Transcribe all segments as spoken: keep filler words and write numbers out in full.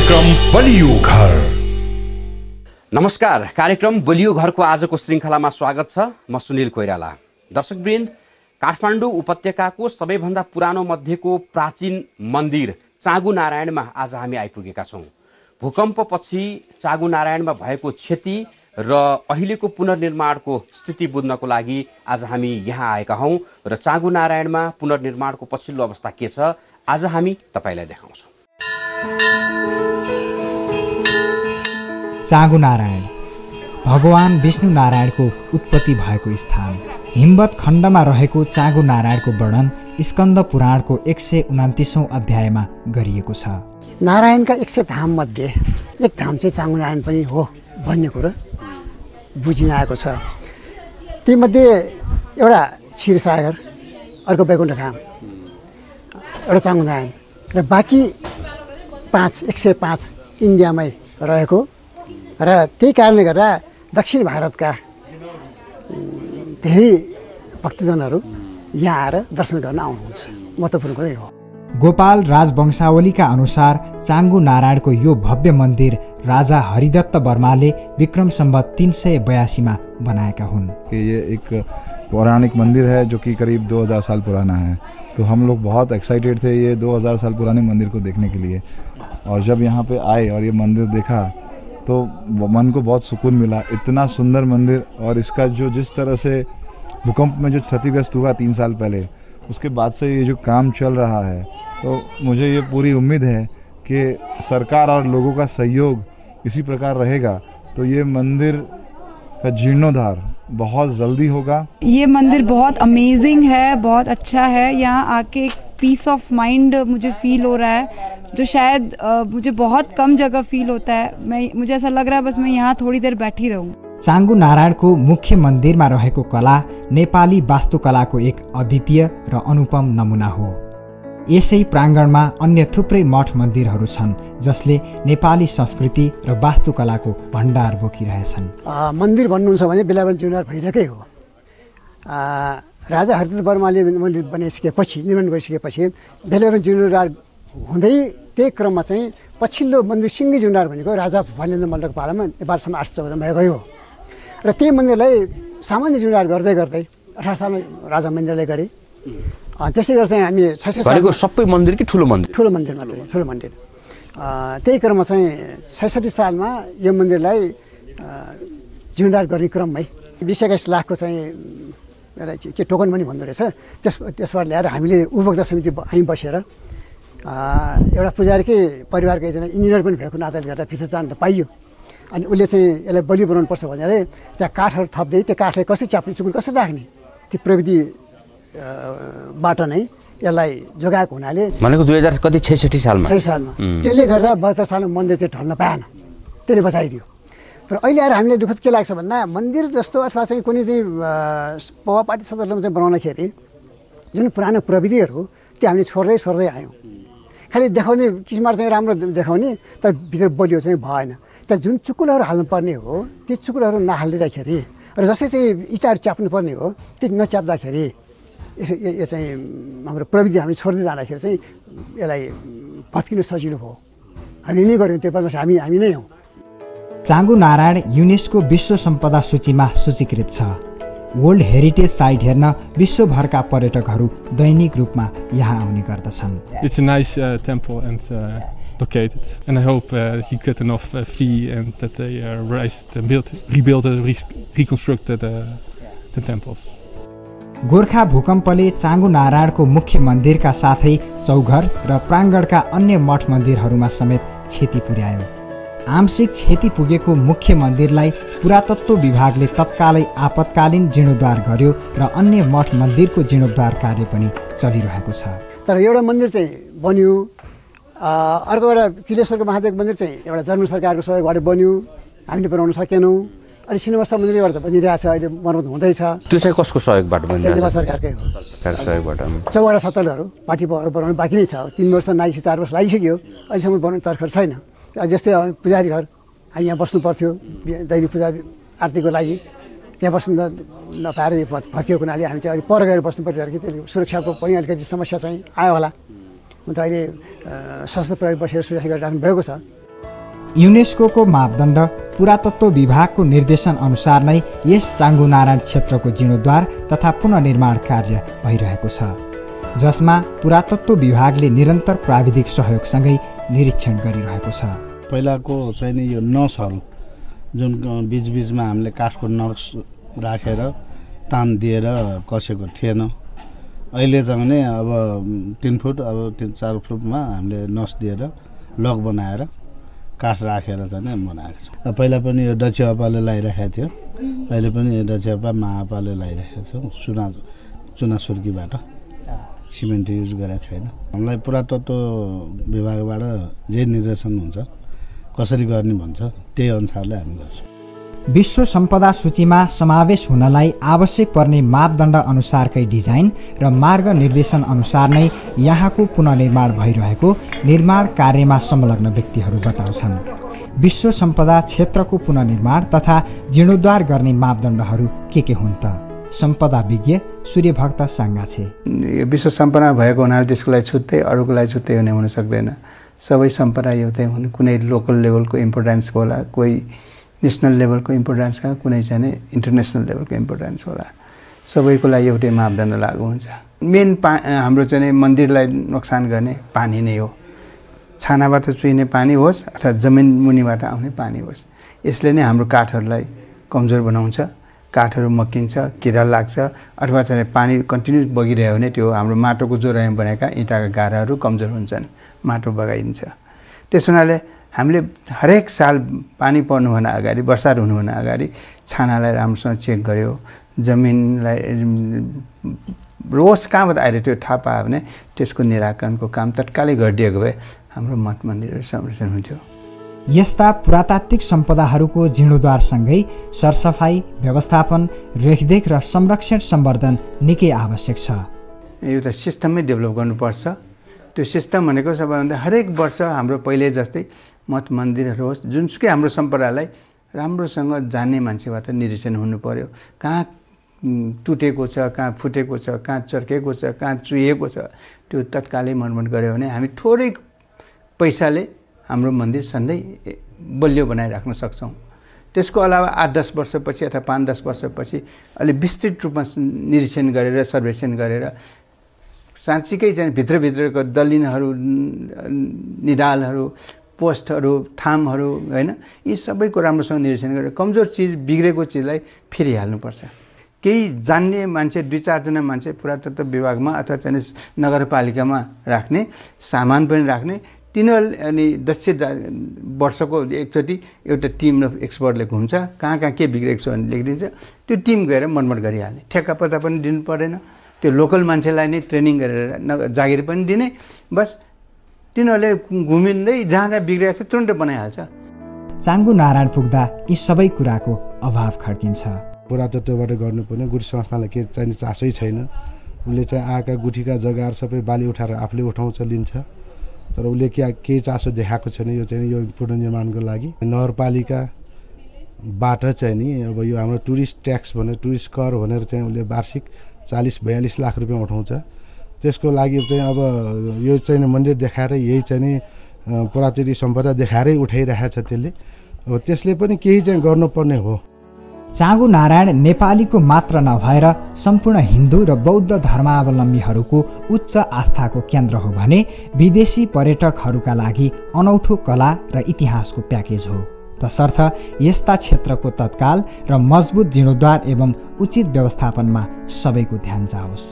कार्यक्रम बलियो घर। नमस्कार, कार्यक्रम बलियो घरको आजको श्रृङ्खलामा स्वागत छ। म सुनिल कोइराला। दर्शकवृन्द, काठमाडौँ उपत्यकाको सबैभन्दा पुरानो मध्येको प्राचीन मन्दिर चाँगु नारायणमा आज हामी आइपुगेका छौँ। भूकम्पपछि चाँगु नारायणमा भएको क्षति र अहिलेको पुनर्निर्माणको स्थिति बुझ्नको लागि आज हामी यहाँ आएका हौँ र चाँगु नारायणमा पुनर्निर्माणको पछिल्लो अवस्था के छ आज हामी तपाईलाई देखाउँछौँ। चाँगु नारायण भगवान विष्णु नारायणको उत्पत्ति भएको स्थान। हिमवत खण्डमा रहेको चाँगु नारायणको वर्णन स्कन्द पुराणको एक सय उनातिसौँ अध्यायमा गरिएको छ। नारायणका एक सय धाम मध्ये एक धाम चाहिँ चाँगु नारायण पनि हो भन्ने कुरो बुझिन आएको छ। तीमध्ये एउटा क्षीरसागर, अर्को वैकुण्ठ धाम, एउटा चाँगु नारायण र बाँकी पाँच एक सय पाँच इन्डियामै रहेको र त्यही कारणले गर्दा दक्षिण भारतका धेरै भक्तजनहरू यहाँ आएर दर्शन गर्न आउनुहुन्छ। महत्त्वपूर्ण कुरै हो। गोपाल राजवंशावलीका अनुसार चाँगु नारायणको यो भव्य मन्दिर राजा हरिदत्त वर्माले विक्रम संवत तीन सय बयासीमा बनाएका हुन्। ये एक पौराणिक मंदिर है जो कि करीब दो हज़ार साल पुराना है, तो हम लोग बहुत एक्साइटेड थे ये दो हज़ार साल पुराने मंदिर को देखने के लिए। और जब यहाँ पे आए और ये मंदिर देखा तो मन को बहुत सुकून मिला। इतना सुंदर मंदिर, और इसका जो जिस तरह से भूकंप में जो क्षतिग्रस्त हुआ तीन साल पहले, उसके बाद से ये जो काम चल रहा है, तो मुझे ये पूरी उम्मीद है कि सरकार और लोगों का सहयोग इसी प्रकार रहेगा तो ये मंदिर का जीर्णोद्धार बहुत जल्दी होगा। ये मंदिर बहुत अमेजिंग है, बहुत अच्छा है। यहाँ आके एक पीस ऑफ माइंड मुझे फील हो रहा है जो शायद आ, मुझे बहुत कम जगह फील होता है। मैं मुझे ऐसा लग रहा है बस मैं यहाँ थोड़ी देर बैठी रहूँ। चाँगु नारायणको मुख्य मन्दिरमा रहेको कला नेपाली वास्तुकलाको एक अद्वितीय र अनुपम नमुना हो। यसै प्राङ्गणमा अन्य थुप्रै मठ मन्दिरहरू छन् जसले नेपाली संस्कृति र वास्तुकलाको भण्डार बोकिरहेछन्। मन्दिर भन्नुहुन्छ भने बेलाबेला जीर्णोद्धार भइरहेकै हो। राजा हरिदत्त वर्माले मन्दिर बनाइसकेपछि, निर्माण गरिसकेपछि बेलाबेला जीर्णोद्धार हुँदै त्यही क्रममा चाहिँ पछिल्लो मन्दिर सिङ्गी जीर्णोद्धार भनेको राजा भुपालेन्द्र मल्लको पालामा नेपालसम्म आठ सौ चौधमा गयो र त्यही मन्दिरलाई सामान्य जीर्णोद्धार गर्दै गर्दै अठार सालमा राजा महेन्द्रले गरे। त्यसै गरी चाहिँ हामी छैसठी सबै मन्दिर कि ठुलो मन्दिर ठुलो मन्दिर मात्रै ठुलो मन्दिर त्यही क्रममा चाहिँ छैसठी सालमा यो मन्दिरलाई जीर्णोद्धार गर्ने क्रममै बिस एक्काइस लाखको चाहिँ एउटा के टोकन पनि भन्दो रहेछ। त्यस त्यसबाट ल्याएर हामीले उपभोक्ता समिति हामी बसेर एउटा पुजारीकै परिवारको एकजना इन्जिनियर पनि भएको नाताले गर्दा भित्र जान त पाइयो। अनि उसले चाहिँ यसलाई बलियो बनाउनुपर्छ भनेर त्यहाँ काठहरू थप्दै त्यो काठलाई कसरी चाप्ने, चुकुन कसरी राख्ने, त्यो प्रविधि बाट नै यसलाई जोगाएको हुनाले भनेको दुई हजार कति छैसठी सालमा छैसठी सालमा त्यसले गर्दा बहत्तर सालमा मन्दिर चाहिँ ढल्न पाएन, त्यसले बचाइदियो। र अहिले आएर हामीले दुःख के लाग्छ भन्दा मन्दिर जस्तो अथवा चाहिँ कुनै चाहिँ पवापाटी सदरले चाहिँ बनाउँदाखेरि जुन पुरानो प्रविधिहरू त्यो हामीले छोड्दै छोड्दै आयौँ। खालि देखाउने किसिमबाट चाहिँ राम्रो देखाउने तर भित्र बलियो चाहिँ भएन। त्यहाँ जुन चुकुलहरू हाल्नुपर्ने हो त्यो चुकुलहरू नहालिदिँदाखेरि र जसरी चाहिँ इँटाहरू च्याप्नुपर्ने हो त्यो नच्याप्दाखेरि यसो यो चाहिँ हाम्रो प्रविधि हामीले छोड्दै जाँदाखेरि चाहिँ यसलाई भत्किनु सजिलो भयो। हामीले गऱ्यौँ त्यो परमेश्वर हामी हामी नै हौँ। चाँगु नारायण युनेस्को विश्व सम्पदा सूचीमा सूचीकृत छ। वर्ल्ड हेरिटेज साइट हेर्न विश्वभरका पर्यटकहरू दैनिक रूपमा यहाँ आउने गर्दछन्। It's a nice uh, temple and uh, located, and I hope uh, he got enough uh, fee and that they uh, raised, uh, built, rebuilt, and re reconstructed uh, the temples. Gorkha भूकम्पले Changu नारायणको मुख्य मन्दिरका साथै चौघर र प्राङ्गणका अन्य मठ मन्दिरहरूमा समेत क्षति पुर्यायो। आंशिक क्षति पुगेको मुख्य मन्दिरलाई पुरातत्व विभागले तत्कालै आपतकालीन जीर्णोद्धार गर्यो र अन्य मठ मन्दिरको जीर्णोद्धार कार्य पनि चलिरहेको छ। तर एउटा मन्दिर चाहिँ बन्यो, अर्को एउटा किलेश्वरको महादेव मन्दिर चाहिँ एउटा जर्मन सरकारको सहयोगबाट बन्यो, हामीले बनाउन सकेनौँ। अनि सिनेमास्था मन्दिरबाट त बनिरहेछ, अहिले मर्मत हुँदैछ। त्यो चाहिँ कसको सहयोगबाट बनिरहेछ? नेपाल सरकारकै हो, सरकार सहयोगबाट। चौवटा सत्तरहरू पार्टी बनाउनु बाँकी नै छ। तिन वर्ष नागिसक्यो, चार वर्ष लागिसक्यो, अहिलेसम्म बनाउनु तर्खर छैन। जस्तै पुजारी घर हामी यहाँ बस्नु पर्थ्यो दैनिक पूजा आरतीको लागि, त्यहाँ बस्नु नपाएर भत्किएको हुनाले हामी चाहिँ अहिले पर गएर बस्नु परिरहेको कि त्यसले सुरक्षाको पनि अलिकति समस्या चाहिँ आयो होला। हुन त अहिले सशस्त्र प्रहरी बसेर सुरक्षा गरिराख्नु भएको छ। युनेस्को मापदण्ड पुरातत्व विभागको निर्देशन अनुसार नै यस चाङ्गु नारायण क्षेत्रको जीर्णोद्धार तथा पुनर्निर्माण कार्य भइरहेको छ, जसमा पुरातत्व विभागले निरन्तर प्राविधिक सहयोगसँगै निरीक्षण गरिरहेको छ। पहिलाको चाहिँ नि यो नसहरू जुन बिचबिचमा हामीले काठको नक्स राखेर तान दिएर कसेको थिएन, अहिले चाहिँ नि अब तिन फुट अब तिन चार फुटमा हामीले नस दिएर लक बनाएर काठ राखेर चाहिँ नि बनाएको छ। पहिला पनि यो दक्षिण आपाले लगाइरहेको थियो, अहिले पनि यो दक्षिण आपा महापाले लगाइरहेको छ। चुना चुना सुर्कीबाट सिमेन्ट युज गरेको छैन। हामीलाई पुरातत्व विभागबाट जे निर्देशन हुन्छ कसरी गर्ने भन्छ त्यही अनुसारले हामी गर्छौँ। विश्व सम्पदा सूचीमा समावेश हुनलाई आवश्यक पर्ने मापदण्ड अनुसारकै डिजाइन र मार्ग निर्देशन अनुसार नै यहाँको पुनर्निर्माण भइरहेको निर्माण कार्यमा संलग्न व्यक्तिहरू बताउँछन्। विश्व सम्पदा क्षेत्रको पुनर्निर्माण तथा जीर्णोद्धार गर्ने मापदण्डहरू के के हुन् त? सम्पदा विज्ञ सूर्यभक्त साङ्गाछे। विश्व सम्पदा भएको हुनाले त्यसको लागि छुट्टै अरूको लागि छुट्टै हुने हुन सक्दैन। सबै सम्पदा एउटै हुन्। कुनै लोकल लेभलको इम्पोर्टेन्स होला, कोही नेसनल लेभलको इम्पोर्टेन्स होला, कुनै चाहिँ इन्टरनेसनल लेभलको इम्पोर्टेन्स होला। सबैको लागि एउटै मापदण्ड लागू हुन्छ। मेन पा हाम्रो चाहिँ मन्दिरलाई नोक्सान गर्ने पानी नै हो। छानाबाट चुहिने पानी होस् अथवा जमिन मुनिबाट आउने पानी होस्, यसले नै हाम्रो काठहरूलाई कमजोर बनाउँछ। काठहरू मकिन्छ, किरा लाग्छ, अथवा चाहिँ पानी कन्टिन्यू बगिरह्यो भने त्यो हाम्रो माटोको जोराइमा बनेका इँटाका गाराहरू कमजोर हुन्छन्, माटो बगाइदिन्छ। त्यस हुनाले हामीले हरेक साल पानी पर्नुभन्दा अगाडि, वर्षा हुनुभन्दा अगाडि छानालाई राम्रोसँग चेक गऱ्यो, जमिनलाई रोज कहाँबाट आएर त्यो थाहा पायो भने त्यसको निराकरणको काम तत्कालै गरिदिएको भए हाम्रो मठ मन्दिरहरू संरक्षण हुन्थ्यो। यस्ता पुरातात्विक सम्पदाहरूको जीर्णोद्धारसँगै सरसफाई, व्यवस्थापन, रेखदेख र संरक्षण सम्वर्धन निकै आवश्यक छ। एउटा सिस्टमै डेभलप गर्नुपर्छ। त्यो सिस्टम भनेको सबैभन्दा हरेक वर्ष हाम्रो पहिले जस्तै मठ मन्दिरहरू होस्, जुनसुकै हाम्रो सम्पदालाई राम्रोसँग जान्ने मान्छेबाट निरीक्षण हुनु पर्यो। कहाँ टुटेको छ, कहाँ फुटेको छ, कहाँ चर्केको छ, कहाँ चुहिएको छ, त्यो तत्कालै मर्मत गऱ्यो भने हामी थोरै पैसाले हाम्रो मन्दिर सधैँ बलियो बनाइराख्न सक्छौँ। त्यसको अलावा आठ दस वर्षपछि अथवा पाँच दस वर्षपछि अलि विस्तृत रूपमा निरीक्षण गरेर सर्वेक्षण गरेर साँच्चीकै चाहिँ भित्रभित्रको दलिनहरू, निडालहरू, पोस्टहरू, थामहरू होइन, यी सबैको राम्रोसँग निरीक्षण गरेर कमजोर चिज, बिग्रेको चिजलाई फेरि हाल्नुपर्छ। केही जान्ने मान्छे, दुई चारजना मान्छे पुरातत्व विभागमा अथवा चाहिँ नगरपालिकामा राख्ने, सामान पनि राख्ने, तिनीहरूले अनि दस वर्षको एकचोटि एउटा टिम अफ एक्सपर्टले घुम्छ, कहाँ कहाँ के बिग्रेको छ भने लेखिदिन्छ, त्यो टिम गएर मनमट गरिहाल्ने। ठेक्का पत्ता पनि दिनु परेन, त्यो लोकल मान्छेलाई नै ट्रेनिङ गरेर न जागिर पनि दिने, बस तिनीहरूले घुमिँदै जहाँ जहाँ बिग्रेको छ तुरन्त बनाइहाल्छ। चाङ्गु नारायण पुग्दा यी सबै कुराको अभाव खड्किन्छ। पुरातत्वबाट गर्नुपर्ने गुठी संस्थालाई के चाहिने चासै छैन। उसले चाहिँ आएका गुठीका जग्गाहरू सबै बाली उठाएर आफूले उठाउँछ, लिन्छ, तर उसले के केही चासो देखाएको छैन यो चाहिँ यो पुनर्निर्माणको लागि। नगरपालिकाबाट चाहिँ नि अब यो हाम्रो टुरिस्ट ट्याक्स भनेर, टुरिस्ट कर भनेर चाहिँ उसले वार्षिक चालिस बयालिस लाख रुपियाँ उठाउँछ। त्यसको लागि चाहिँ अब यो चाहिँ मन्दिर देखाएर यही चाहिँ नि पुरातात्विक सम्पदा देखाएरै उठाइरहेको छ त्यसले। अब त्यसले पनि केही चाहिँ गर्नुपर्ने हो। चाङ्गु नारायण नेपालीको मात्र नभएर सम्पूर्ण हिन्दू र बौद्ध धर्मावलम्बीहरूको उच्च आस्थाको केन्द्र हो भने विदेशी पर्यटकहरूका लागि अनौठो कला र इतिहासको प्याकेज हो। तसर्थ यस्ता क्षेत्रको तत्काल र मजबुत जीर्णोद्धार एवं उचित व्यवस्थापनमा सबैको ध्यान जाओस्।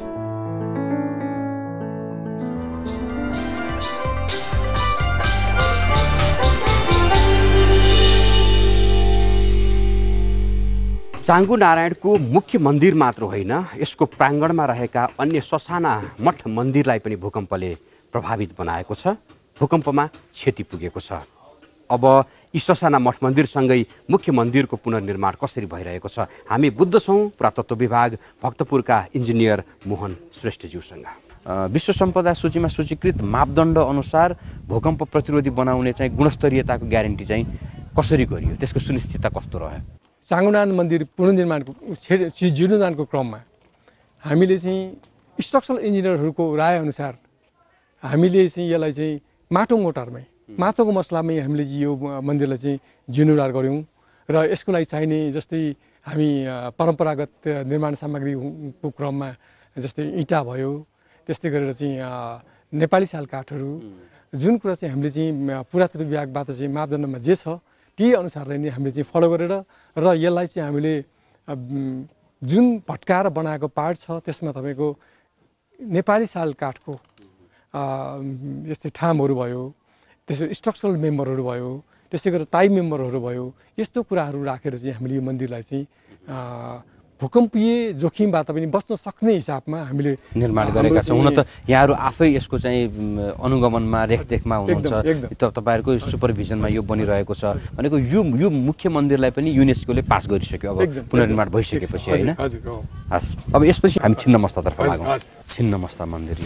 चाङ्गु नारायणको मुख्य मन्दिर मात्र होइन, यसको प्राङ्गणमा रहेका अन्य ससाना मठ मन्दिरलाई पनि भूकम्पले प्रभावित बनाएको छ, भूकम्पमा क्षति पुगेको छ। अब यी ससाना मठ मन्दिरसँगै मुख्य मन्दिरको पुनर्निर्माण कसरी भइरहेको छ, हामी बुद्ध छौँ पुरातत्व विभाग भक्तपुरका इन्जिनियर मोहन श्रेष्ठज्यूसँग। विश्व सम्पदा सूचीमा सूचीकृत मापदण्ड अनुसार भूकम्प प्रतिरोधी बनाउने चाहिँ गुणस्तरीयताको ग्यारेन्टी चाहिँ कसरी गरियो, त्यसको सुनिश्चितता कस्तो रह्यो? चाङ्गु नारायण मन्दिर पुनर्निर्माणको जीर्णोद्धारको क्रममा हामीले चाहिँ स्ट्रक्चरल इन्जिनियरहरूको राय अनुसार हामीले चाहिँ यसलाई चाहिँ माटो मोटारमै महत्त्वको मसलामै हामीले यो मन्दिरलाई चाहिँ जीर्णोद्धार गऱ्यौँ र यसको लागि चाहिने जस्तै हामी परम्परागत निर्माण सामग्रीको क्रममा जस्तै इँटा भयो, त्यस्तै गरेर चाहिँ नेपाली साल काठहरू, जुन कुरा चाहिँ हामीले चाहिँ पुरातत्व विभागबाट चाहिँ मापदण्डमा जे छ त्यही अनुसारले नै हामीले चाहिँ फलो गरेर र यसलाई चाहिँ हामीले जुन भट्काएर बनाएको पार्ट छ त्यसमा तपाईँको नेपाली साल काठको जस्तै ठामहरू भयो, त्यसै स्ट्रक्चरल मेम्बरहरू भयो, त्यसै गरेर ताई मेम्बरहरू भयो, यस्तो कुराहरू राखेर चाहिँ हामीले यो मन्दिरलाई चाहिँ भूकम्पीय जोखिमबाट पनि बच्न सक्ने हिसाबमा हामीले निर्माण गरेका छौँ। हुन त यहाँहरू आफै यसको चाहिँ अनुगमनमा रेखदेखमा हुनुहुन्छ, तपाईँहरूको सुपरभिजनमा यो बनिरहेको छ भनेको यो यो मुख्य मन्दिरलाई पनि युनेस्कोले पास गरिसक्यो अब पुनर्निर्माण भइसकेपछि होइन। हस्, अब यसपछि हामी छिन्नमस्तातर्फ लागौँ। छिन्नमस्ता मन्दिर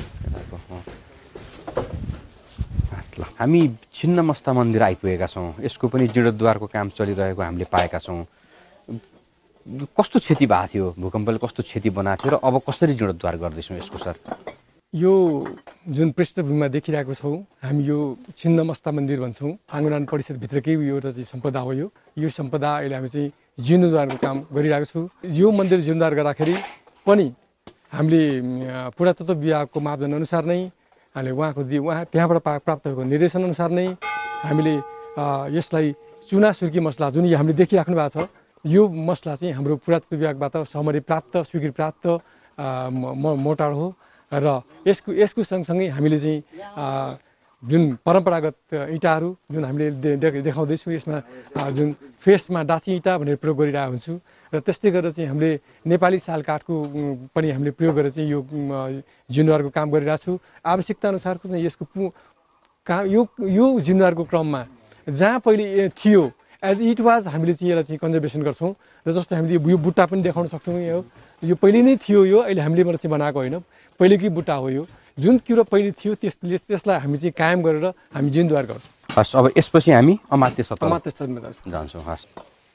ल हामी छिन्नमस्ता मन्दिर आइपुगेका छौँ। यसको पनि जीर्णोद्धारको काम चलिरहेको हामीले पाएका छौँ। कस्तो क्षति भएको थियो, भूकम्पले कस्तो क्षति बनाएको थियो र अब कसरी जीर्णोद्धार गर्दैछौँ यसको सर? यो जुन पृष्ठभूमिमा देखिरहेको छौँ हामी यो छिन्नमस्ता मन्दिर भन्छौँ। चाँगुनारायण परिषदभित्रकै एउटा चाहिँ सम्पदा हो। यो यो सम्पदा अहिले हामी चाहिँ जीर्णोद्धारको काम गरिरहेको छौँ। यो मन्दिर जीर्णोद्धार गर्दाखेरि पनि हामीले पुरातत्व विभागको मापदण्ड अनुसार नै हामीले उहाँको दि उहाँ त्यहाँबाट प्राप्त भएको निर्देशन अनुसार नै हामीले यसलाई चुना सुर्की मसला जुन हामीले देखिराख्नु भएको छ यो मसला चाहिँ हाम्रो पुरातत्व विभागबाट सहमति प्राप्त स्वीकृति प्राप्त मोटार हो र यसको यसको सँगसँगै हामीले चाहिँ जुन परम्परागत इँटाहरू जुन हामीले देखाउँदैछौँ यसमा जुन फेसमा डाँची इँटा भनेर प्रयोग गरिरहेको हुन्छु र त्यस्तै गरेर चाहिँ हामीले नेपाली साल काठको पनि हामीले प्रयोग गरेर चाहिँ यो जीर्णोद्धारको काम गरिरहेको छु। आवश्यकता अनुसारको चाहिँ यसको काम यो यो जीर्णोद्धारको क्रममा जहाँ पहिले थियो एज इट वाज हामीले चाहिँ यसलाई चाहिँ कन्जर्भेसन गर्छौँ र जस्तै हामीले यो बुट्टा पनि देखाउन सक्छौँ। यो यो पहिले नै थियो, यो अहिले हामीले चाहिँ बनाएको होइन, पहिलेकै बुट्टा हो। यो जुन कुरो पहिले थियो त्यसले त्यसलाई हामी चाहिँ कायम गरेर हामी जीर्णोद्धार गर्छौँ। हस्, अब यसपछि हामी अमात्य सतह अमात्य सतहमा जान्छौँ। हस्,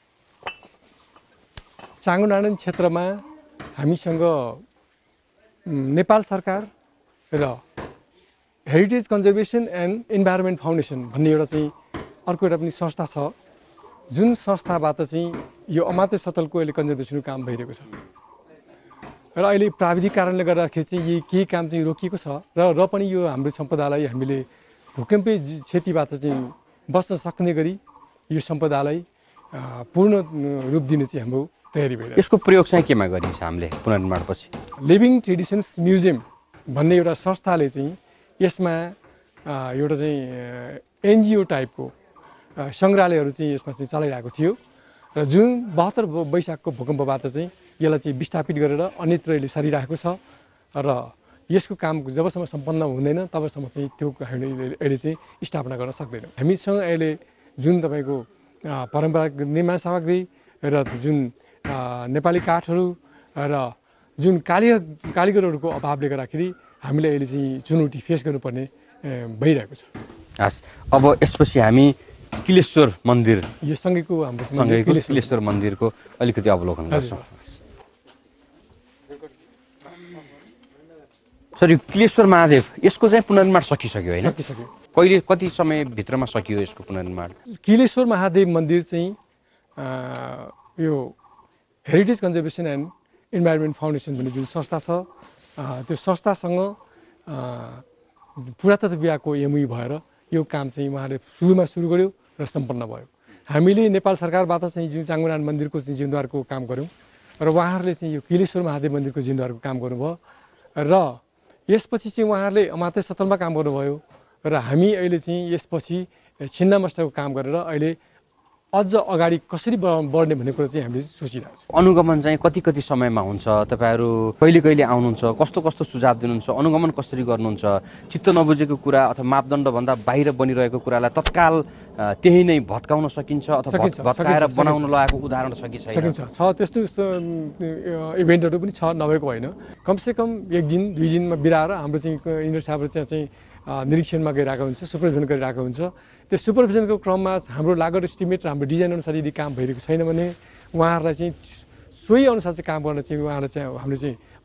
चाँगुनारायण क्षेत्रमा हामीसँग नेपाल सरकार र Heritage Conservation and Environment Foundation भन्ने एउटा चाहिँ अर्को एउटा पनि संस्था छ जुन संस्थाबाट चाहिँ यो अमात्य सतलको अहिले कन्जर्भेसनको काम भइरहेको छ र अहिले प्राविधिक कारणले गर्दाखेरि चाहिँ यही केही काम चाहिँ रोकिएको छ र र पनि यो हाम्रो सम्पदालाई हामीले भूकम्पीय क्षतिबाट चाहिँ बच्न सक्ने गरी यो सम्पदालाई पूर्ण रूप दिने चाहिँ हाम्रो तयारी भइरहेको छ। यसको प्रयोग चाहिँ केमा गरिन्छ हामीले पुनर्निर्माणपछि? लिभिङ ट्रेडिसन्स म्युजियम भन्ने एउटा संस्थाले चाहिँ यसमा एउटा चाहिँ एनजिओ टाइपको सङ्ग्रहालयहरू चाहिँ यसमा चाहिँ चलाइरहेको थियो र जुन बहत्तर वैशाखको भूकम्पबाट चाहिँ यसलाई चाहिँ विस्थापित गरेर अन्यत्र यसले सरिरहेको छ र यसको काम जबसम्म सम्पन्न हुँदैन तबसम्म चाहिँ त्यो हामीले अहिले चाहिँ स्थापना गर्न सक्दैनौँ। हामीसँग अहिले जुन तपाईँको परम्परागत निर्माण सामग्री र जुन नेपाली काठहरू र जुन कालीगर कालीगरहरूको अभावले गर्दाखेरि हामीले अहिले चाहिँ चुनौती फेस गर्नुपर्ने भइरहेको छ। हस्, अब यसपछि हामी किलेश्वर मन्दिर यो सँगैको हाम्रो सँगैको किलेश्वर मन्दिरको अलिकति अवलोकन गर्छौँ। सर, यो किलेश्वर महादेव यसको चाहिँ पुनर्निर्माण सकिसक्यो होइन? सकिसक्यो। कहिले कति समयभित्रमा सकियो यसको पुनर्निर्माण? किलेश्वर महादेव मन्दिर चाहिँ यो Heritage Conservation and Environment Foundation भन्ने जुन संस्था छ त्यो संस्थासँग पुरातत्व विभागको एमओयू भएर यो काम चाहिँ उहाँले सुरुमा सुरु गर्यो र सम्पन्न भयो। हामीले नेपाल सरकारबाट चाहिँ जुन चाँगुनारायण मन्दिरको चाहिँ जीर्णोद्धारको काम गऱ्यौँ र उहाँहरूले चाहिँ यो किलेश्वर महादेव मन्दिरको जीर्णोद्धारको काम गर्नुभयो र यसपछि चाहिँ उहाँहरूले अमात्य सतलमा काम गर्नुभयो र हामी अहिले चाहिँ यसपछि छिन्नमस्ताको काम गरेर अहिले अझ अगाडि कसरी बढ्ने भन्ने कुरा चाहिँ हामीले सोचिरहेको छौँ। अनुगमन चाहिँ कति कति समयमा हुन्छ? तपाईँहरू कहिले कहिले आउनुहुन्छ? कस्तो कस्तो सुझाव दिनुहुन्छ? अनुगमन कसरी गर्नुहुन्छ? चित्त नबुझेको कुरा अथवा मापदण्डभन्दा बाहिर बनिरहेको कुरालाई तत्काल त्यही नै भत्काउन सकिन्छ अथवा भत्काएर बनाउन लगाएको उदाहरण छ कि छैन? सकिन्छ, छ। त्यस्तो इभेन्टहरू पनि छ, नभएको होइन। कमसेकम एक दिन दुई दिनमा बिराएर हाम्रो चाहिँ इन्जिनियर साहबहरू चाहिँ चाहिँ निरीक्षणमा गइरहेको हुन्छ, सुपरभिजन गरिरहेको हुन्छ। त्यो सुपरभिजनको क्रममा हाम्रो लागत एस्टिमेट र हाम्रो डिजाइन अनुसार यदि काम भइरहेको छैन भने उहाँहरूलाई चाहिँ सोही अनुसार चाहिँ काम गर्न चाहिँ उहाँहरूलाई चाहिँ हामीले चाहिँ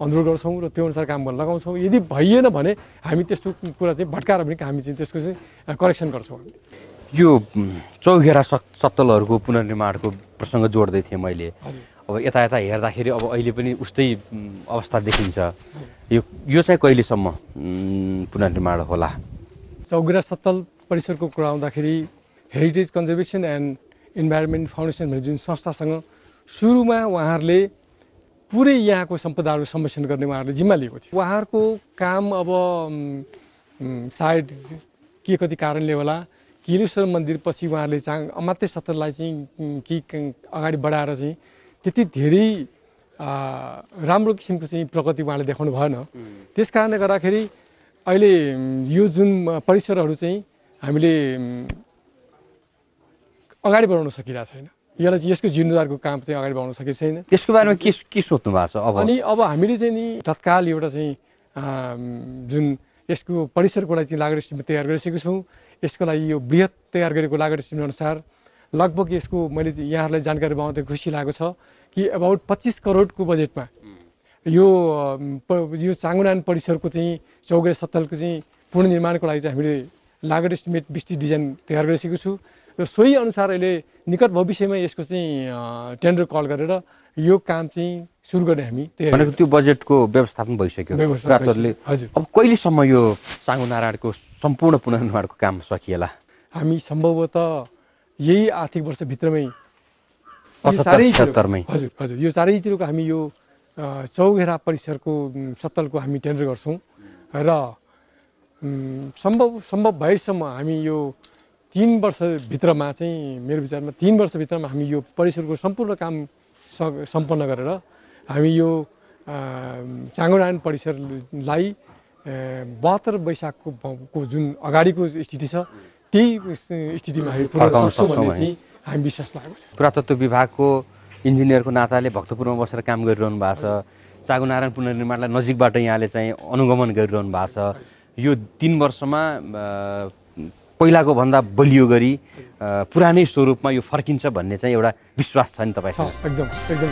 अनुरोध गर्छौँ र त्यो अनुसार काम गर्न लगाउँछौँ। यदि भइएन भने हामी त्यस्तो कुरा चाहिँ भट्काएर पनि हामी चाहिँ त्यसको चाहिँ करेक्सन गर्छौँ। यो चौघेरा सत्तलहरूको पुनर्निर्माणको प्रसङ्ग जोड्दै थिएँ मैले। अब यता यता हेर्दाखेरि अब अहिले पनि उस्तै अवस्था देखिन्छ। यो यो चाहिँ कहिलेसम्म पुनर्निर्माण होला? चौघेरा सत्तल परिसरको कुरा आउँदाखेरि Heritage Conservation and Environment Foundation भन्ने जुन संस्थासँग सुरुमा उहाँहरूले पुरै यहाँको सम्पदाहरू संरक्षण गर्ने उहाँहरूले जिम्मा लिएको थियो। उहाँहरूको काम अब सायद के कति कारणले होला किलेश्वर मन्दिर पछि उहाँहरूले चाङ अमात्य सत्तललाई चाहिँ कि अगाडि बढाएर चाहिँ त्यति धेरै राम्रो किसिमको चाहिँ प्रगति उहाँले देखाउनु भएन। त्यस कारणले गर्दाखेरि अहिले यो जुन परिसरहरू चाहिँ हामीले अगाडि बढाउन सकिरहेको छैन। यसलाई चाहिँ यसको जीर्णोद्धारको काम चाहिँ अगाडि बढाउन सकेको छैन। त्यसको बारेमा के के सोच्नु भएको छ अब? अनि अब हामीले चाहिँ नि तत्काल एउटा चाहिँ जुन यसको परिसरको लागि चाहिँ लागत एस्टिमेट तयार गरिसकेको छौँ। यसको लागि यो बृहत तयार गरेको लागत एस्टिमेट अनुसार लगभग यसको मैले यहाँहरूलाई जानकारी पाउँदा खुसी लागेको छ कि अबाउट पच्चिस करोडको बजेटमा यो यो चाङ्गुनारायण परिसरको चाहिँ चौघेरा सत्तलको चाहिँ पुनर्निर्माणको लागि चाहिँ हामीले लागत एस्टिमेट विस्तृत डिजाइन तयार गरिसकेको छु र सोही अनुसार अहिले निकट भविष्यमा यसको चाहिँ टेन्डर कल गरेर यो काम चाहिँ सुरु गर्ने हामी तयारी भनेको त्यो बजेटको व्यवस्थापन भइसक्यो। अब कहिलेसम्म यो चाङ्गुनारायणको सम्पूर्ण पुनर्निर्माणको काम सकिएला? हामी सम्भवतः यही आर्थिक वर्षभित्रमै सत्तरमै हजुर हजुर यो चारैतिरको हामी यो चौघेरा परिसरको सत्तलको हामी टेन्डर गर्छौँ र सम्भव सम्भव भएसम्म हामी यो तीन वर्षभित्रमा चाहिँ मेरो विचारमा तीन वर्षभित्रमा हामी यो परिसरको सम्पूर्ण काम सम्पन्न गरेर हामी यो चाङ्गुनारायण परिसरलाई बहत्तर वैशाखको को जुन अगाडिको स्थिति छ त्यही स्थितिमा हामी फर्काउन सक्छौँ भन्ने चाहिँ हामी विश्वास लागेको छ। पुरातत्व विभागको इन्जिनियरको नाताले भक्तपुरमा बसेर काम गरिरहनु भएको छ। चाङ्गुनारायण पुनर्निर्माणलाई नजिकबाट यहाँले चाहिँ अनुगमन गरिरहनु भएको छ। यो तीन वर्षमा पहिलाको भन्दा बलियो गरी पुरानै स्वरूपमा यो फर्किन्छ भन्ने चाहिँ एउटा विश्वास छ नि तपाईँसँग? एकदम एकदम।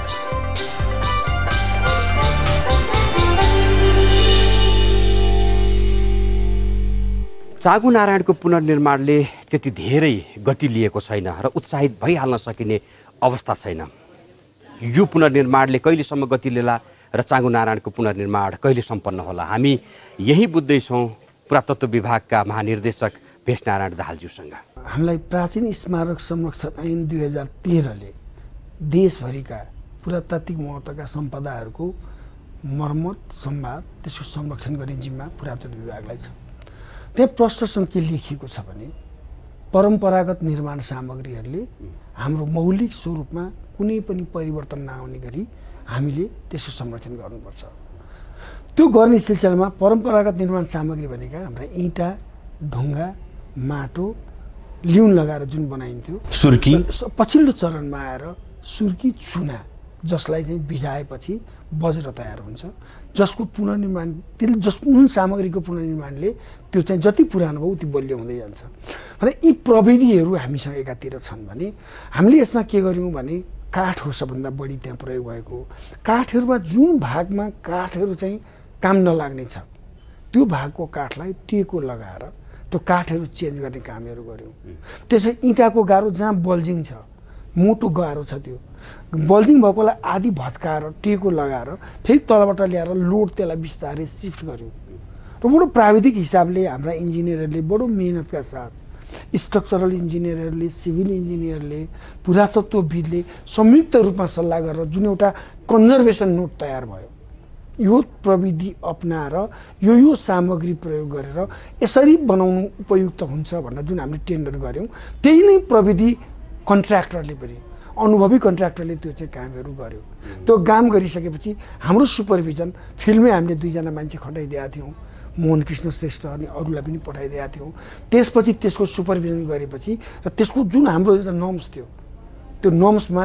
चाङ्गुनारायणको पुनर्निर्माणले त्यति धेरै गति लिएको छैन र उत्साहित भइहाल्न सकिने अवस्था छैन। यो पुनर्निर्माणले कहिलेसम्म गति लिएला र चाङ्गुनारायणको पुनर्निर्माण कहिले सम्पन्न होला? हामी यही बुझ्दैछौँ पुरातत्व विभागका महानिर्देशक भेषनारायण दाहालज्यूसँग। हामीलाई प्राचीन स्मारक संरक्षण ऐन दुई हजार तेह्रले देशभरिका पुरातात्विक महत्त्वका सम्पदाहरूको मर्मत सम्वाद त्यसको संरक्षण गर्ने जिम्मा पुरातत्व विभागलाई छ। त्यहाँ प्रश्नसँग के लेखिएको छ भने परम्परागत निर्माण सामग्रीहरूले हाम्रो मौलिक स्वरूपमा कुनै पनि परिवर्तन नआउने गरी हामीले त्यसको संरक्षण गर्नुपर्छ। त्यो गर्ने सिलसिलामा परम्परागत निर्माण सामग्री भनेका हाम्रा इँटा, ढुङ्गा, माटो, लिउन लगाएर जुन बनाइन्थ्यो, सुर्की पछिल्लो चरणमा आएर सुर्की, चुना जसलाई चाहिँ भिजाएपछि बज्र तयार हुन्छ, जसको पुनर्निर्माण त्यसले जस जुन सामग्रीको पुनर्निर्माणले त्यो चाहिँ जति पुरानो भयो उति बलियो हुँदै जान्छ। भने यी प्रविधिहरू हामीसँग एकातिर छन् भने हामीले यसमा के गर्यौँ भने काठ हो सबभन्दा बढी त्यहाँ प्रयोग भएको। काठहरूमा जुन भागमा काठहरू चाहिँ काम नलाग्ने छ त्यो भागको काठलाई टेको लगाएर त्यो काठहरू चेन्ज गर्ने कामहरू गऱ्यौँ। त्यसपछि इँटाको गाह्रो जहाँ बल्जिङ छ, मोटो गाह्रो छ, त्यो बल्जिङ भएकोलाई आधी भत्काएर टेको लगाएर फेरि तलबाट ल्याएर लोड त्यसलाई बिस्तारै सिफ्ट गऱ्यौँ र बडो प्राविधिक हिसाबले हाम्रा इन्जिनियरहरूले बडो मेहनतका साथ स्ट्रक्चरल इन्जिनियरहरूले, सिभिल इन्जिनियरले, पुरातत्वविदले संयुक्त रूपमा सल्लाह गरेर जुन एउटा कन्जर्भेसन नोट तयार भयो, यो प्रविधि अपनाएर यो यो सामग्री प्रयोग गरेर यसरी बनाउनु उपयुक्त हुन्छ भनेर जुन हामीले टेन्डर गऱ्यौँ त्यही नै प्रविधि कन्ट्र्याक्टरले पनि अनुभवी कन्ट्र्याक्टरले त्यो चाहिँ कामहरू गर्यो। त्यो काम गरिसकेपछि हाम्रो सुपरभिजन फिल्डमै हामीले दुईजना मान्छे खटाइदिएका थियौँ, मोहन कृष्ण श्रेष्ठ अनि अरूलाई पनि पठाइदिएका थियौँ। त्यसपछि त्यसको सुपरभिजन गरेपछि र त्यसको जुन हाम्रो एउटा नर्म्स थियो त्यो नर्म्समा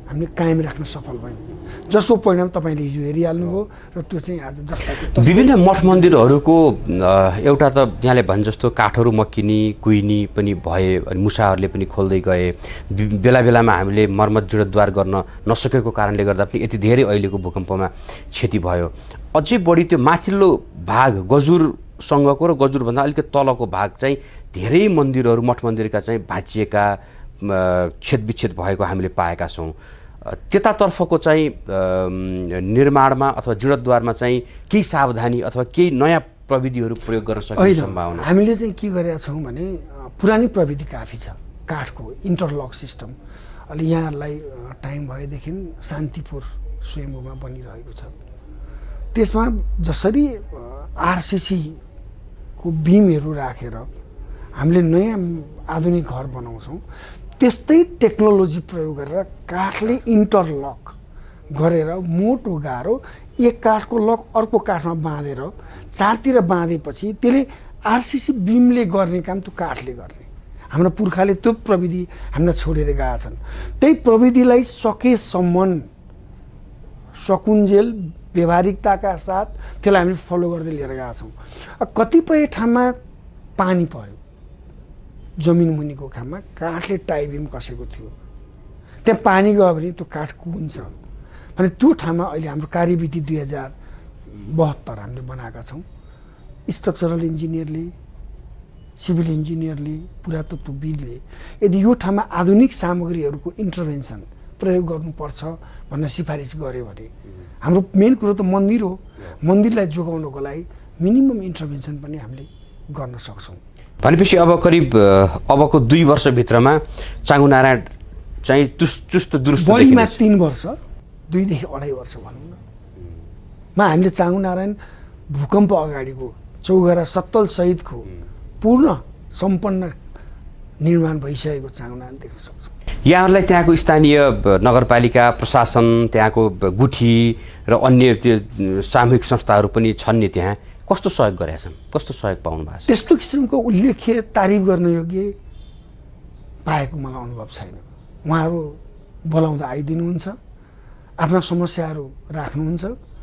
हामीले कायम राख्न सफल भयौँ, जसको परिणाम तपाईँले हिजो हेरिहाल्नुभयो र त्यो चाहिँ आज जस्ता विभिन्न मठ मन्दिरहरूको एउटा त यहाँले भने जस्तो काठहरू मकिनी कुइनी पनि भए अनि मुसाहरूले पनि खोल्दै गए, बेला बेलामा हामीले मर्मत जीर्णोद्धार गर्न नसकेको कारणले गर्दा पनि यति धेरै अहिलेको भूकम्पमा क्षति भयो। अझै बढी त्यो माथिल्लो भाग गजुरसँगको र गजुरभन्दा अलिकति तलको भाग चाहिँ धेरै मन्दिरहरू मठ मन्दिरका चाहिँ भाँचिएका छेदविच्छेद भएको हामीले पाएका छौँ। त्यतातर्फको चाहिँ निर्माणमा अथवा जीर्णोद्धारमा चाहिँ केही सावधानी अथवा केही नयाँ प्रविधिहरू प्रयोग गर्न सकिने सम्भावना? हामीले चाहिँ के गरेका छौँ भने पुरानै प्रविधि काफी छ, काठको इन्टरलक सिस्टम। अहिले यहाँहरूलाई टाइम भएदेखि शान्तिपुर स्वयम्भूमा बनिरहेको छ, त्यसमा जसरी आरसिसीको बिमहरू राखेर हामीले नयाँ आधुनिक घर बनाउँछौँ, त्यस्तै टेक्नोलोजी प्रयोग गरेर काठले इन्टरलक गरेर मोटो गाह्रो एक काठको लक अर्को काठमा बाँधेर चारतिर बाँधेपछि त्यसले आरसिसी बिमले गर्ने काम त्यो काठले गर्ने। हाम्रो पुर्खाले त्यो प्रविधि हामीलाई छोडेर गएका छन्। त्यही प्रविधिलाई सकेसम्म सकुन्जेल व्यवहारिकताका साथ त्यसलाई हामीले फलो गर्दै लिएर गएका छौँ। कतिपय ठाउँमा पानी पर्यो, जमिन मुनिको खाममा काठले टाइबिम कसेको थियो, त्यहाँ पानी गयो भने त्यो काठ कुन्छ भने त्यो ठाउँमा अहिले हाम्रो कार्यविधि दुई हजार बहत्तर हामीले बनाएका छौँ। स्ट्रक्चरल इन्जिनियरले, सिभिल इन्जिनियरले, पुरातत्वविदले यदि यो ठाउँमा आधुनिक सामग्रीहरूको इन्टरभेन्सन प्रयोग गर्नुपर्छ भनेर सिफारिस गर्यो भने हाम्रो मेन कुरो त मन्दिर हो, मन्दिरलाई जोगाउनको लागि मिनिमम इन्टरभेन्सन पनि हामीले गर्न सक्छौँ। भनेपछि अब करिब अबको दुई वर्षभित्रमा चाँगु नारायण चाहिँ चुस्त दुरुस्त बढीमा तीन वर्ष दुईदेखि अढाई वर्ष भनौँ न मा हामीले चाँगु नारायण भूकम्प अगाडिको चौघरा सत्तल सहितको पूर्ण सम्पन्न निर्माण भइसकेको चाँगु नारायण देख्न सक्छौँ। यहाँहरूलाई त्यहाँको स्थानीय नगरपालिका प्रशासन, त्यहाँको गुठी र अन्य त्यो सामूहिक संस्थाहरू पनि छन् नि, त्यहाँ कस्तो सहयोग गरेका छन्, कस्तो सहयोग पाउनु भएको छ? त्यस्तो किसिमको उल्लेख्य तारिफ गर्न योग्य पाएको मलाई अनुभव छैन। उहाँहरू बोलाउँदा आइदिनुहुन्छ, आफ्ना समस्याहरू राख्नुहुन्छ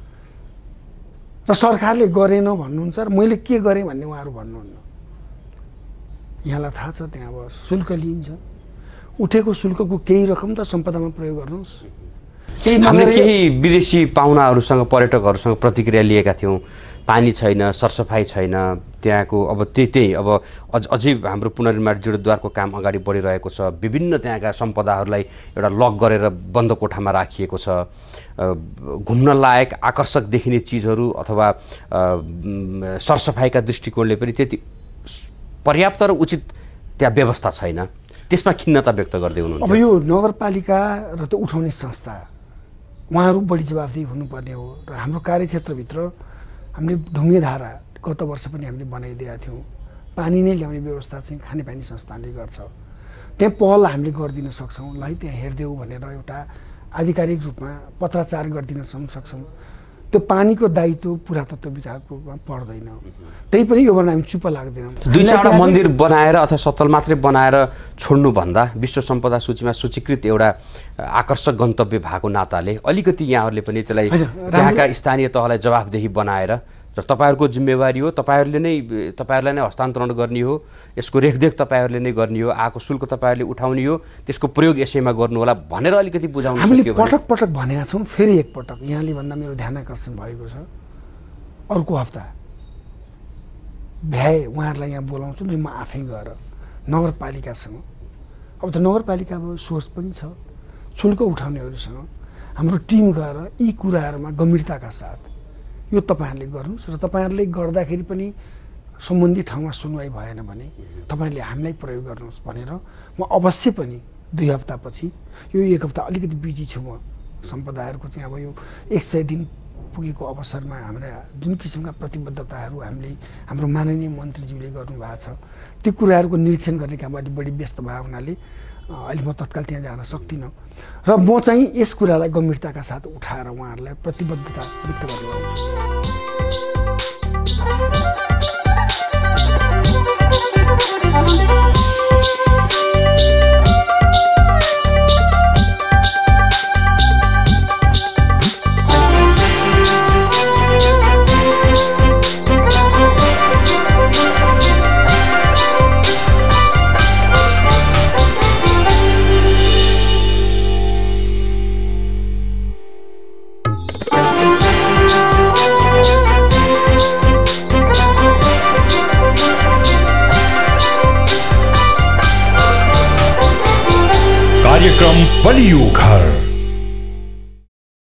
र सरकारले गरेन भन्नुहुन्छ र मैले के गरेँ भन्ने उहाँहरू भन्नुहुन्न। यहाँलाई थाहा छ त्यहाँ अब शुल्क लिइन्छ, उठेको शुल्कको केही रकम त सम्पदामा प्रयोग गर्नुहोस्। हामीले केही विदेशी पाहुनाहरूसँग पर्यटकहरूसँग प्रतिक्रिया लिएका थियौँ, पानी छैन, सरसफाइ छैन त्यहाँको। अब त्यही त्यही अब अझ अझै हाम्रो पुनर्निर्माण जीर्णोद्धारको काम अगाडि बढिरहेको छ, विभिन्न त्यहाँका सम्पदाहरूलाई एउटा लक गरेर बन्द कोठामा राखिएको छ। घुम्न लायक आकर्षक देखिने चिजहरू अथवा सरसफाइका दृष्टिकोणले पनि त्यति पर्याप्त र उचित त्यहाँ व्यवस्था छैन, त्यसमा खिन्नता व्यक्त गर्दै हुनुहुन्छ। अब यो नगरपालिका र त उठाउने संस्था उहाँहरू बढी जवाफदेही हुनुपर्ने हो र हाम्रो कार्यक्षेत्रभित्र हामीले ढुङ्गे धारा गत वर्ष पनि हामीले बनाइदिएका थियौँ। पानी नै ल्याउने व्यवस्था चाहिँ खानेपानी संस्थानले गर्छ, त्यहाँ पहल हामीले गरिदिन सक्छौँ। ल त्यहाँ हेरिदेऊ भनेर एउटा आधिकारिक रूपमा पत्राचार गरिदिन सक्छौँ। त्यो पानीको दायित्व पुरातत्व विभागकोमा पर्दैन, त्यही पनि यो भने हामी चुप लाग्दैनौँ। दुई चारवटा मन्दिर बनाएर अथवा सत्तल मात्रै बनाएर छोड्नुभन्दा विश्व सम्पदा सूचीमा सूचीकृत एउटा आकर्षक गन्तव्य भएको नाताले अलिकति यहाँहरूले पनि त्यसलाई त्यहाँका स्थानीय तहलाई जवाफदेही बनाएर र तपाईँहरूको जिम्मेवारी हो, तपाईँहरूले नै तपाईँहरूलाई नै हस्तान्तरण गर्ने हो, यसको रेखदेख तपाईँहरूले नै गर्ने हो, आएको शुल्क तपाईँहरूले उठाउने हो, त्यसको प्रयोग यसैमा गर्नु होला भनेर अलिकति बुझाउनु हामीले पटक पटक भनेका छौँ। फेरि एकपटक यहाँले भन्दा मेरो ध्यान आकर्षण भएको छ, अर्को हप्ता भ्याए उहाँहरूलाई यहाँ बोलाउँछु नि म आफै गएर नगरपालिकासँग। अब त नगरपालिका अब सोर्स पनि छ, शुल्क उठाउनेहरूसँग हाम्रो टिम गएर यी कुराहरूमा गम्भीरताका साथ यो तपाईँहरूले गर्नुहोस् र तपाईँहरूले गर्दाखेरि पनि सम्बन्धित ठाउँमा सुनवाई भएन भने तपाईँहरूले हामीलाई प्रयोग गर्नुहोस् भनेर म अवश्य पनि दुई हप्तापछि, यो एक हप्ता अलिकति बिजी छु म सम्पदाहरूको चाहिँ अब यो एक सय दिन पुगेको अवसरमा हाम्रा जुन किसिमका प्रतिबद्धताहरू हामीले हाम्रो माननीय मन्त्रीज्यूले गर्नुभएको छ त्यो कुराहरूको निरीक्षण गर्ने काम अलिक बढी व्यस्त भएको हुनाले अहिले म तत्काल त्यहाँ जान सक्दिनँ र म चाहिँ यस कुरालाई गम्भीरताका साथ उठाएर उहाँहरूलाई प्रतिबद्धता व्यक्त गर्न आउँछु। कार्यक्रम बलियो घर।